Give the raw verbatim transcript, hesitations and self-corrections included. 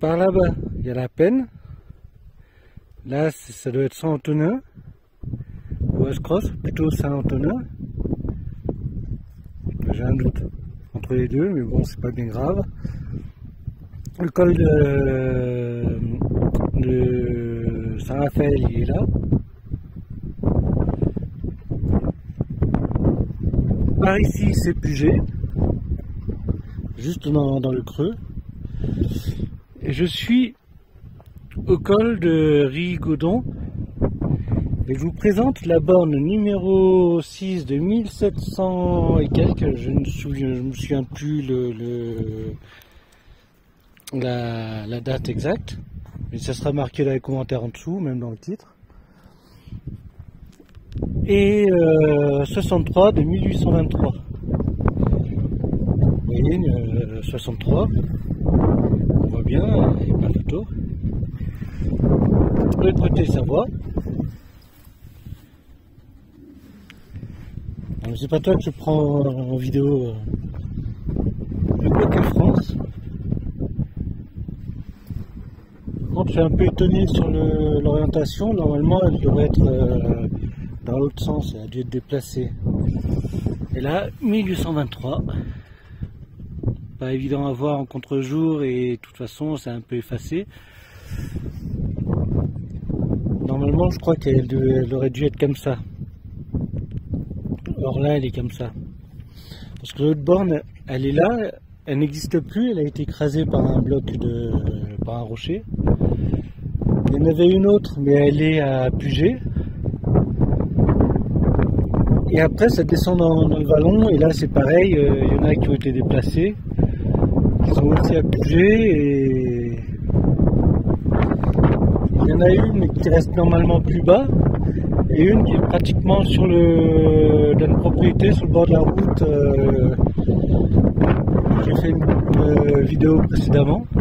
par là-bas, il y a la Peine. Là, ça doit être Saint-Antonin. Ou Ascross, plutôt Saint-Antonin. J'ai un doute entre les deux, mais bon, c'est pas bien grave. Le col de, de Saint-Raphaël, il est là. Par ici, c'est Puget, juste dans, dans le creux. Et je suis au col de Rigaudon. Et je vous présente la borne numéro six de mille sept cents et quelques. Je ne souviens, je me souviens plus le, le, la, la date exacte. Mais ça sera marqué dans les commentaires en dessous, même dans le titre. Et euh, soixante-trois de mille huit cent vingt-trois. Vous voyez, euh, soixante-trois. On voit bien, il n'y a pas de photo. De l'autre côté, ça voit. C'est pas toi que je prends en vidéo euh, le bloc France. Par contre, je suis un peu étonné sur l'orientation. Normalement, elle devrait être euh, dans l'autre sens. Elle a dû être déplacée. Et là, mille huit cent vingt-trois. Pas évident à voir en contre-jour et de toute façon, c'est un peu effacé. Normalement, je crois qu'elle aurait dû être comme ça. Or là, elle est comme ça. Parce que l'autre borne, elle est là, elle n'existe plus, elle a été écrasée par un bloc de, par un rocher. Il y en avait une autre, mais elle est à Puget. Et après, ça descend dans, dans le vallon, et là, c'est pareil, euh, il y en a qui ont été déplacés, qui sont aussi à Puget, et il y en a une qui reste normalement plus bas. Et une qui est pratiquement sur le, dans une propriété sur le bord de la route. Euh, J'ai fait une euh, vidéo précédemment.